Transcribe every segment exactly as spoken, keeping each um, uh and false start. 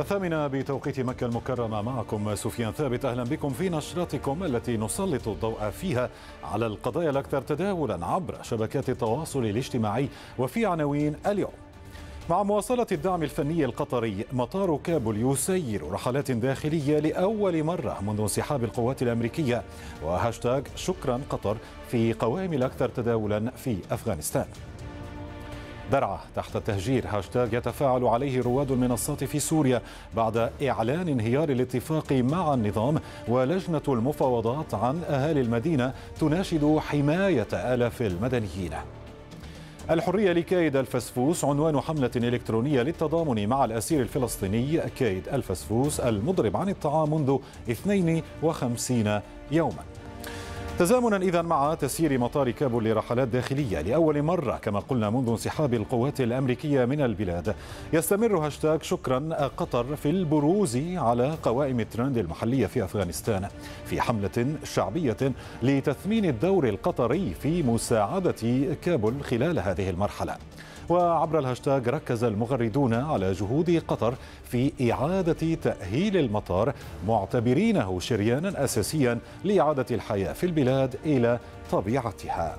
الثامنة بتوقيت مكة المكرمة، معكم سفيان ثابت. أهلا بكم في نشرتكم التي نسلط الضوء فيها على القضايا الأكثر تداولا عبر شبكات التواصل الاجتماعي. وفي عناوين اليوم: مع مواصلة الدعم الفني القطري، مطار كابول يسير رحلات داخلية لأول مرة منذ انسحاب القوات الأمريكية، وهاشتاغ شكرا قطر في قوائم الأكثر تداولا في أفغانستان. درعا تحت التهجير، هاشتاغ يتفاعل عليه رواد المنصات في سوريا بعد إعلان انهيار الاتفاق مع النظام، ولجنة المفاوضات عن أهالي المدينة تناشد حماية آلاف المدنيين. الحرية لكايد الفسفوس، عنوان حملة إلكترونية للتضامن مع الأسير الفلسطيني كايد الفسفوس المضرب عن الطعام منذ اثنين وخمسين يوما. تزامنا إذا مع تسيير مطار كابول لرحلات داخلية لأول مرة كما قلنا منذ انسحاب القوات الأمريكية من البلاد، يستمر هاشتاغ شكرا قطر في البروز على قوائم الترند المحلية في أفغانستان في حملة شعبية لتثمين الدور القطري في مساعدة كابول خلال هذه المرحلة. وعبر الهاشتاغ ركز المغردون على جهود قطر في إعادة تأهيل المطار، معتبرينه شريانا أساسيا لإعادة الحياة في البلاد إلى طبيعتها.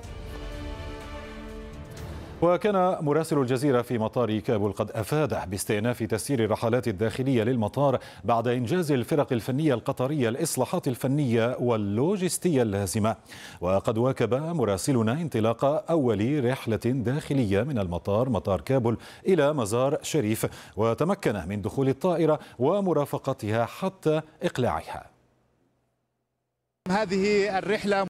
وكان مراسل الجزيرة في مطار كابول قد أفاد باستئناف تسيير الرحلات الداخلية للمطار بعد إنجاز الفرق الفنية القطرية الإصلاحات الفنية واللوجستية اللازمة. وقد واكب مراسلنا انطلاق أول رحلة داخلية من المطار مطار كابول إلى مزار شريف، وتمكن من دخول الطائرة ومرافقتها حتى إقلاعها. هذه الرحلة